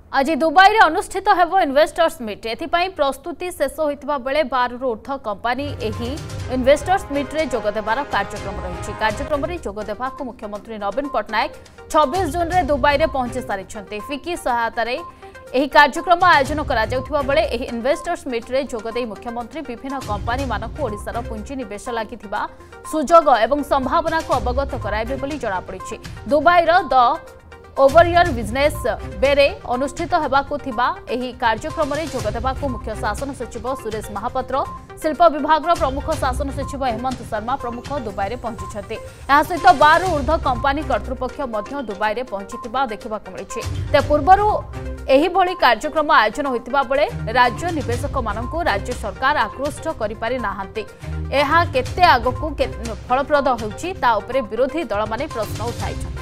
आज दुबई में अनुष्ठित हेब इन्वेस्टर्स मीट एथिपाई प्रस्तुति शेष होता बेले 12 रु ऊर्ध्व कंपानी एही इन्वेस्टर्स मीट रे जोगदेवार कार्यक्रम रही। कार्यक्रम में जोगदेवा मुख्यमंत्री नवीन पट्टनायक 26 जून में दुबई में पहुंची सारी। फिकी सहायतार यह कार्यक्रम आयोजन करा बेले इन्वेस्टर्स मीट रे जोगदे मुख्यमंत्री विभिन्न कंपानी मानक ओडिशार पुंजी निवेश लगी सुजोग एवं संभावना को अवगत कराइबे बोली जଣାपड़ी। दुबईर द ओवरऑल बिजनेस बेरे अनुष्ठित होबाकु थिबा एही कार्यक्रम में जोगदेवाकु मुख्य शासन सचिव सुरेश महापात्र, शिल्प विभाग प्रमुख शासन सचिव हेमंत शर्मा प्रमुख दुबई में पहुंची। यह सहित 12 ऊर्ध्व कंपानी कर्तृपक्ष दुबई में पहुंची देखा मिली। ते पूर्वर एही भली कार्यक्रम आयोजन होता बेले राज्य निवेशक मानक राज्य सरकार आकृष्ट करि नाहांती। एहा केते आगकु फलप्रद होउची ता उपरे विरोधी दल माने प्रश्न उठाइछथि।